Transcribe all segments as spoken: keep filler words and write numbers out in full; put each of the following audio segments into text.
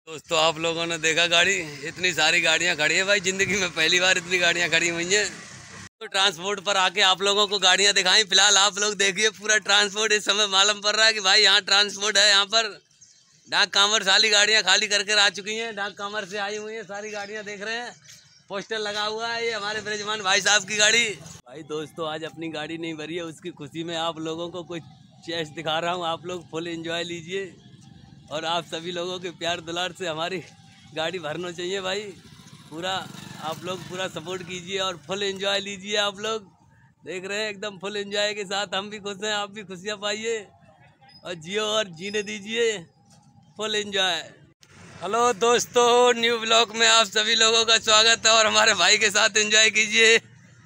दोस्तों आप लोगों ने देखा गाड़ी, इतनी सारी गाड़ियां खड़ी है भाई, जिंदगी में पहली बार इतनी गाड़ियां खड़ी हुई हैं। तो ट्रांसपोर्ट पर आके आप लोगों को गाड़ियां दिखाई। फिलहाल आप लोग देखिए पूरा ट्रांसपोर्ट इस समय मालूम पड़ रहा है कि भाई यहाँ ट्रांसपोर्ट है। यहाँ पर डाक कामर सारी गाड़ियां खाली करके आ चुकी हैं, डाक कामर से आई हुई हैं सारी गाड़ियां। देख रहे हैं पोस्टर लगा हुआ है, ये हमारे ब्रजमान भाई साहब की गाड़ी। भाई दोस्तों आज अपनी गाड़ी नहीं भरी है, उसकी खुशी में आप लोगों को कुछ चेस दिखा रहा हूँ। आप लोग फुल एंजॉय लीजिए और आप सभी लोगों के प्यार दुलार से हमारी गाड़ी भरना चाहिए भाई। पूरा आप लोग पूरा सपोर्ट कीजिए और फुल एंजॉय लीजिए। आप लोग देख रहे हैं एकदम फुल एंजॉय के साथ हम भी खुश हैं, आप भी खुशियाँ पाइए और जियो और जीने दीजिए फुल एंजॉय। हेलो दोस्तों, न्यू ब्लॉग में आप सभी लोगों का स्वागत है और हमारे भाई के साथ एंजॉय कीजिए।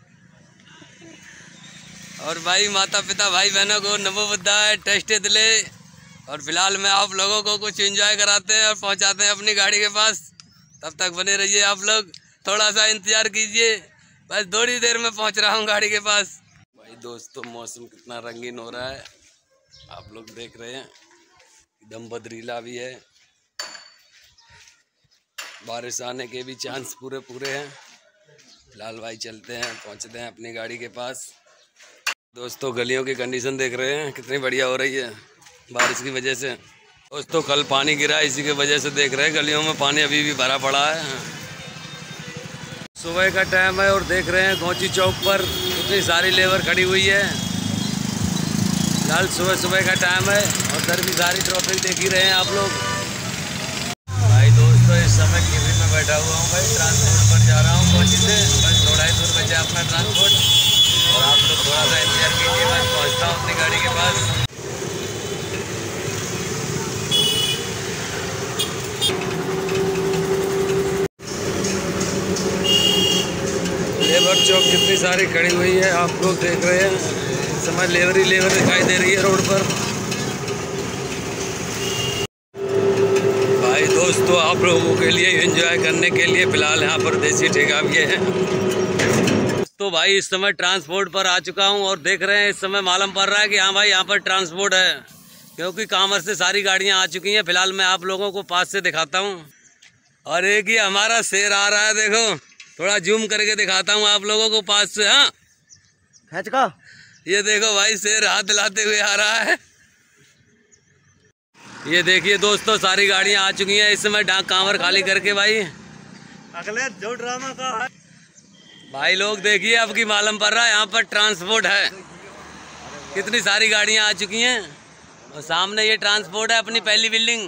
और भाई माता पिता भाई बहनों को नमो बुद्धाय, टेस्ट दिले। और फिलहाल मैं आप लोगों को कुछ एंजॉय कराते हैं और पहुंचाते हैं अपनी गाड़ी के पास। तब तक बने रहिए आप लोग, थोड़ा सा इंतजार कीजिए, बस थोड़ी देर में पहुंच रहा हूं गाड़ी के पास। भाई दोस्तों मौसम कितना रंगीन हो रहा है, आप लोग देख रहे हैं एकदम बदरीला भी है, बारिश आने के भी चांस पूरे पूरे हैं। फिलहाल भाई चलते हैं, पहुंचते हैं अपनी गाड़ी के पास। दोस्तों गलियों की कंडीशन देख रहे हैं कितनी बढ़िया हो रही है बारिश की वजह से। दोस्तों कल पानी गिरा, इसी की वजह से देख रहे हैं गलियों में पानी अभी भी भरा पड़ा है। सुबह का टाइम है और देख रहे हैं घोंची चौक पर कितनी सारी लेबर खड़ी हुई है। फिलहाल सुबह सुबह का टाइम है और उधर भी सारी ट्रैफिक देख ही रहे हैं आप लोग। भाई दोस्तों इस समय केबिन में बैठा हुआ हूँ भाई, ट्रांसपोर्ट पर जा रहा हूँ घोंची से। बस थोड़ा ही दूर बचा अपना ट्रांसपोर्ट और आप लोग थोड़ा सा इंतजार कीजिए, बस पहुँचता हूँ अपनी गाड़ी के पास। लेबर चौक कितनी सारी खड़ी हुई है, आप लोग देख रहे हैं इस समय लेबर ही लेबर दिखाई दे रही है रोड पर। भाई दोस्तों आप लोगों के लिए एंजॉय करने के लिए फिलहाल यहाँ पर देसी ठेका भी है। तो भाई इस समय ट्रांसपोर्ट पर आ चुका हूँ और देख रहे हैं इस समय मालूम पड़ रहा है कि हाँ भाई यहाँ पर ट्रांसपोर्ट है, क्योंकि कामर से सारी गाड़ियाँ आ चुकी हैं। फिलहाल मैं आप लोगों को पास से दिखाता हूँ और एक ही हमारा शेर आ रहा है, देखो थोड़ा जूम करके दिखाता हूँ आप लोगों को पास से। हाँ खींच का ये देखो भाई शेर हाथ दिलाते हुए आ रहा है। ये देखिए दोस्तों सारी गाड़ियां आ चुकी हैं इस समय डाक कांवर खाली करके। भाई अगले जो ड्रामा का है भाई लोग देखिए अब की मालूम पड़ रहा है यहाँ पर ट्रांसपोर्ट है, कितनी सारी गाड़ियां आ चुकी हैं और सामने ये ट्रांसपोर्ट है अपनी पहली बिल्डिंग।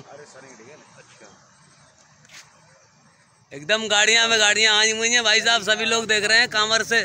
एकदम गाड़ियां में गाड़ियां आई हुई हैं भाई साहब, सभी लोग देख रहे हैं कांवर से।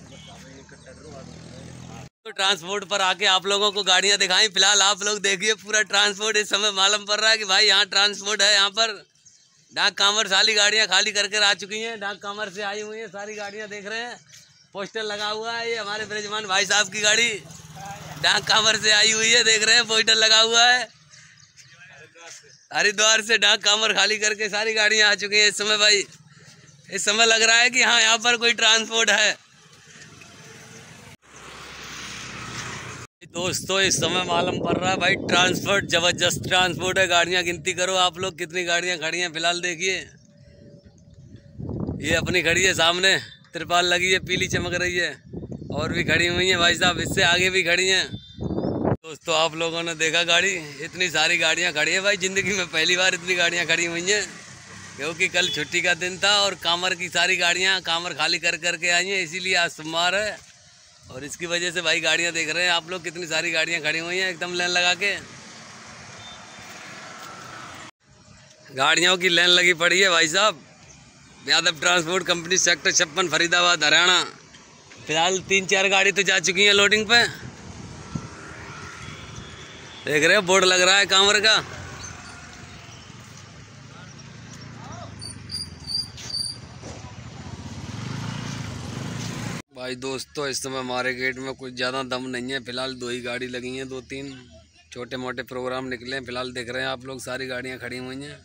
तो ट्रांसपोर्ट पर आके आप लोगों को गाड़ियां दिखाई। फिलहाल आप लोग देखिए पूरा ट्रांसपोर्ट इस समय मालूम पड़ रहा है कि भाई यहाँ ट्रांसपोर्ट है। यहाँ पर डाक कांवर सारी गाड़ियां खाली करके आ चुकी हैं, डाक कांवर से आई हुई हैं सारी गाड़ियां। देख रहे हैं पोस्टर लगा हुआ है, ये हमारे ब्रजमान भाई साहब की गाड़ी डाक कांवर से आई हुई है। देख रहे हैं पोस्टर लगा हुआ है, हरिद्वार से डाक कांवर खाली करके सारी गाड़ियां आ चुकी हैं इस समय। भाई इस समय लग रहा है कि हाँ यहाँ पर कोई ट्रांसपोर्ट है। दोस्तों इस समय मालूम पड़ रहा है भाई ट्रांसपोर्ट जबरदस्त ट्रांसपोर्ट है। गाड़ियां गिनती करो आप लोग कितनी गाड़ियां खड़ी हैं। फिलहाल देखिए ये अपनी खड़ी है, सामने तिरपाल लगी है पीली चमक रही है, और भी खड़ी हुई हैं भाई साहब, इससे आगे भी खड़ी हैं। दोस्तों आप लोगों ने देखा गाड़ी, इतनी सारी गाड़ियां खड़ी है भाई, जिंदगी में पहली बार इतनी गाड़ियां खड़ी हुई हैं, क्योंकि कल छुट्टी का दिन था और कामर की सारी गाड़ियां कामर खाली कर करके आई हैं, इसीलिए आज सोमवार है और इसकी वजह से भाई गाड़ियां देख रहे हैं आप लोग कितनी सारी गाड़ियां खड़ी हुई हैं एकदम लाइन लगा के। गाड़ियों की लाइन लगी पड़ी है भाई साहब। यादव ट्रांसपोर्ट कंपनी सेक्टर छप्पन फरीदाबाद हरियाणा। फिलहाल तीन चार गाड़ी तो जा चुकी हैं लोडिंग पे, देख रहे हो बोर्ड लग रहा है कांवर का। भाई दोस्तों इस समय हमारे गेट में कुछ ज़्यादा दम नहीं है, फिलहाल दो ही गाड़ी लगी हैं, दो तीन छोटे मोटे प्रोग्राम निकले हैं। फिलहाल देख रहे हैं आप लोग सारी गाड़ियां खड़ी हुई हैं।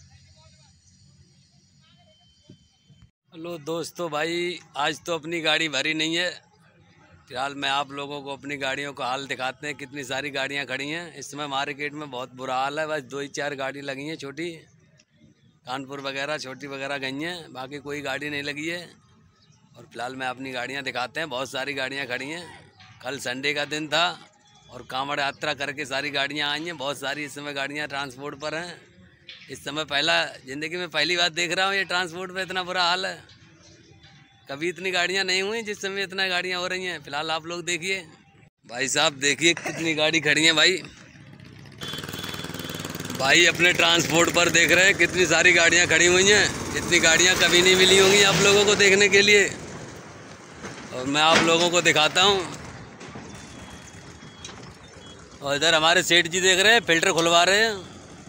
हेलो दोस्तों, भाई आज तो अपनी गाड़ी भरी नहीं है। फिलहाल मैं आप लोगों को अपनी गाड़ियों का हाल दिखाते हैं, कितनी सारी गाड़ियां खड़ी हैं इस समय। मार्केट में बहुत बुरा हाल है, बस दो ही चार गाड़ी लगी हैं छोटी, कानपुर वगैरह छोटी वगैरह गई हैं, बाकी कोई गाड़ी नहीं लगी है। और फिलहाल मैं अपनी गाड़ियाँ दिखाते हैं, बहुत सारी गाड़ियाँ खड़ी हैं। कल संडे का दिन था और कांवड़ यात्रा करके सारी गाड़ियाँ आई हैं, बहुत सारी इस समय गाड़ियाँ ट्रांसपोर्ट पर हैं। इस समय पहला ज़िंदगी में पहली बार देख रहा हूँ ये ट्रांसपोर्ट पे इतना बुरा हाल है। कभी इतनी गाड़ियाँ नहीं हुई जिस समय इतना गाड़ियाँ हो रही हैं। फिलहाल आप लोग देखिए भाई साहब, देखिए कितनी गाड़ी खड़ी है भाई। भाई अपने ट्रांसपोर्ट पर देख रहे हैं कितनी सारी गाड़ियाँ खड़ी हुई हैं। इतनी गाड़ियाँ कभी नहीं मिली होंगी आप लोगों को देखने के लिए, और मैं आप लोगों को दिखाता हूँ। और इधर हमारे सेठ जी देख रहे हैं फिल्टर खुलवा रहे हैं।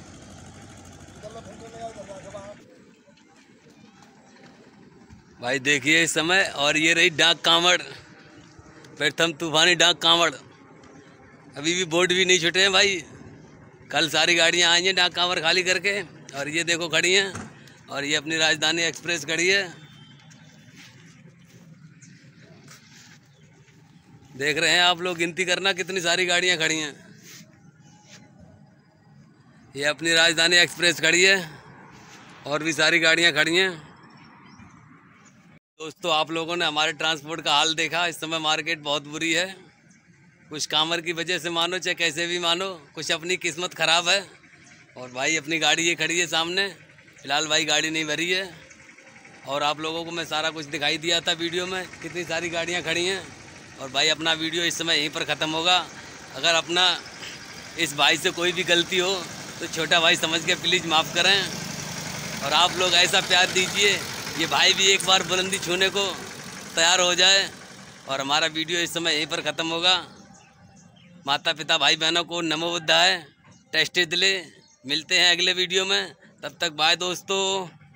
भाई देखिए इस समय, और ये रही डाक कांवड़, प्रथम तूफानी डाक कांवड़। अभी भी बोर्ड भी नहीं छुटे हैं भाई। कल सारी गाड़ियां आई हैं डाक कांवड़ खाली करके, और ये देखो खड़ी हैं। और ये अपनी राजधानी एक्सप्रेस खड़ी है, देख रहे हैं आप लोग। गिनती करना कितनी सारी गाड़ियां खड़ी हैं। ये अपनी राजधानी एक्सप्रेस खड़ी है, और भी सारी गाड़ियां खड़ी हैं। दोस्तों आप लोगों ने हमारे ट्रांसपोर्ट का हाल देखा। इस समय मार्केट बहुत बुरी है, कुछ कामर की वजह से मानो चाहे कैसे भी मानो, कुछ अपनी किस्मत ख़राब है। और भाई अपनी गाड़ी ये खड़ी है सामने, फिलहाल भाई गाड़ी नहीं भरी है। और आप लोगों को मैं सारा कुछ दिखाई दिया था वीडियो में, कितनी सारी गाड़ियाँ खड़ी हैं। और भाई अपना वीडियो इस समय यहीं पर ख़त्म होगा। अगर अपना इस भाई से कोई भी गलती हो तो छोटा भाई समझ के प्लीज़ माफ़ करें। और आप लोग ऐसा प्यार दीजिए, ये भाई भी एक बार बुलंदी छूने को तैयार हो जाए। और हमारा वीडियो इस समय यहीं पर ख़त्म होगा। माता पिता भाई बहनों को नमो बुद्धाय, टेस्टे दिले। मिलते हैं अगले वीडियो में, तब तक बाय दोस्तों।